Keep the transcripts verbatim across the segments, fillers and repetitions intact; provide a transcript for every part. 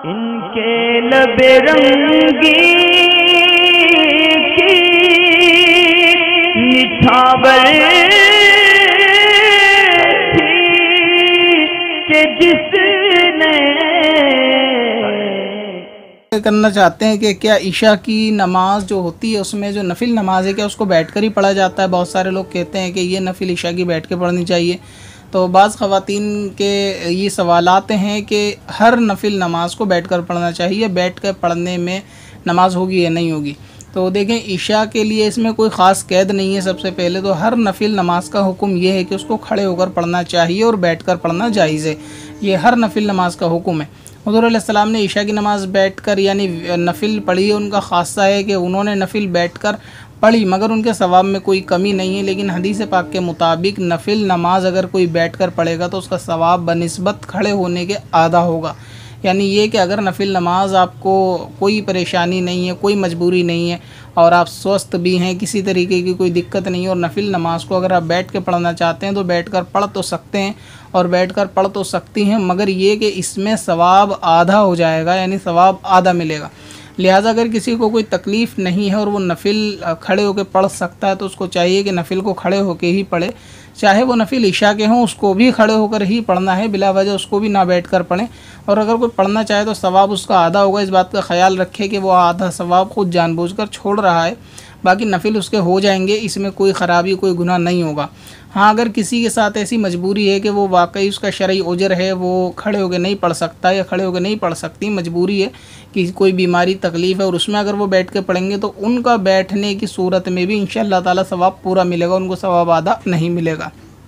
इनके लबे रंगी की निछावर थी कि जिसने करना चाहते हैं कि क्या ईशा की नमाज जो होती है उसमें जो नफिल नमाज है क्या उसको बैठकर ही पढ़ा जाता है। बहुत सारे लोग कहते हैं कि ये नफिल ईशा की बैठ के पढ़नी चाहिए। तो बाज़ ख़वातीन के ये सवालात हैं कि हर नफिल नमाज को बैठकर पढ़ना चाहिए, बैठकर पढ़ने में नमाज होगी या नहीं होगी। तो देखें, ईशा के लिए इसमें कोई ख़ास कैद नहीं है। सबसे पहले तो हर नफिल नमाज का हुक्म ये है कि उसको खड़े होकर पढ़ना चाहिए और बैठकर पढ़ना जायज़ है। ये हर नफिल नमाज का हुक्म है। हुज़ूर अलैहिस्सलाम ने ईशा की नमाज़ बैठकर यानी नफिल पढ़ी है। उनका ख़ासा है कि उन्होंने नफिल बैठकर पढ़ी, मगर उनके सवाब में कोई कमी नहीं है। लेकिन हदीस पाक के मुताबिक नफिल नमाज अगर कोई बैठकर पढ़ेगा तो उसका सवाब बनिस्बत खड़े होने के आधा होगा। यानी ये कि अगर नफिल नमाज आपको कोई परेशानी नहीं है, कोई मजबूरी नहीं है और आप स्वस्थ भी हैं, किसी तरीके की कोई दिक्कत नहीं है और नफिल नमाज को अगर आप बैठ के पढ़ना चाहते हैं तो बैठकर पढ़ तो सकते हैं और बैठकर पढ़ तो सकती हैं, मगर ये कि इसमें सवाब आधा हो जाएगा, यानी सवाब आधा मिलेगा। लिहाजा अगर किसी को कोई तकलीफ़ नहीं है और वो नफिल खड़े होकर पढ़ सकता है तो उसको चाहिए कि नफिल को खड़े होकर ही पढ़े। चाहे वो नफिल ईशा के हों उसको भी खड़े होकर ही पढ़ना है, बिला वजह उसको भी ना बैठ कर पढ़ें। और अगर कोई पढ़ना चाहे तो सवाब उसका आधा होगा। इस बात का ख्याल रखें कि वो आधा सवाब खुद जानबूझकर छोड़ रहा है, बाकी नफिल उसके हो जाएंगे, इसमें कोई ख़राबी कोई गुनाह नहीं होगा। हाँ, अगर किसी के साथ ऐसी मजबूरी है कि वो वाकई उसका शरई उजर है, वो खड़े होकर नहीं पढ़ सकता या खड़े होकर नहीं पढ़ सकती, मजबूरी है कि कोई बीमारी तकलीफ़ है और उसमें अगर वो बैठ के पढ़ेंगे तो उनका बैठने की सूरत में भी इंशाअल्लाह ताला सवाब पूरा मिलेगा, उनको सवाब आधा नहीं मिलेगा।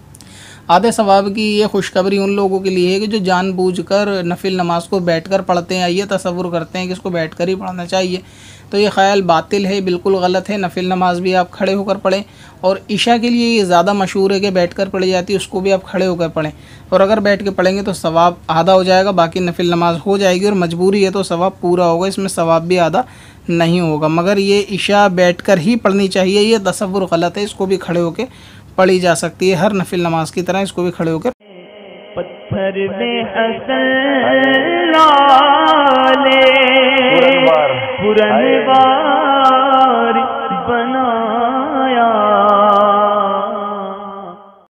आधे सवाब की ये खुशखबरी उन लोगों के लिए है कि जो जानबूझकर नफिल नमाज को बैठकर पढ़ते हैं, ये तसव्वुर करते हैं कि इसको बैठकर ही पढ़ना चाहिए। तो ये ख्याल बातिल है, बिल्कुल गलत है। नफिल नमाज भी आप खड़े होकर पढ़ें और ईशा के लिए ये ज़्यादा मशहूर है कि बैठकर पढ़ी जाती है, उसको भी आप खड़े होकर पढ़ें। और अगर बैठ के पढ़ेंगे तो सवाब आधा हो जाएगा, बाकी नफिल नमाज हो जाएगी और मजबूरी है तो सवाब पूरा होगा, इसमें सवाब भी आधा नहीं होगा। मगर ये ईशा बैठकर ही पढ़नी चाहिए, ये तसव्वुर गलत है। इसको भी खड़े होकर पढ़ी जा सकती है, हर नफिल नमाज की तरह इसको भी खड़े होकर। पत्थर में हसन लाले पुरनवार